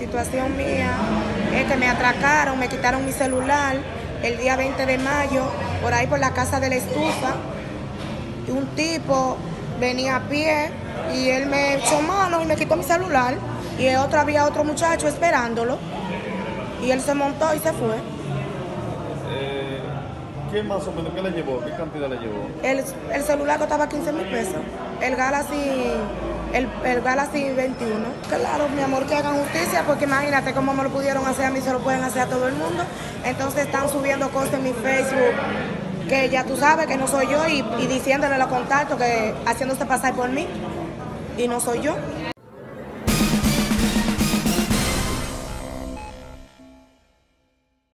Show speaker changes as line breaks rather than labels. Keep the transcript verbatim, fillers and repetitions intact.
situación mía es que me atracaron, me quitaron mi celular el día veinte de mayo, por ahí por la casa de la estufa. Y un tipo venía a pie y él me echó mano y me quitó mi celular. Y el otro, había otro muchacho esperándolo. Y él se montó y se fue.
Eh, ¿Qué más o menos? ¿Qué le llevó? ¿Qué cantidad le llevó?
El, el celular costaba quince mil pesos. El Galaxy, el, el Galaxy veintiuno. Claro, mi amor, que hagan justicia, porque imagínate cómo me lo pudieron hacer a mí, se lo pueden hacer a todo el mundo. Entonces están subiendo cosas en mi Facebook que ya tú sabes que no soy yo y, y diciéndole a los contactos que haciéndose pasar por mí y no soy yo.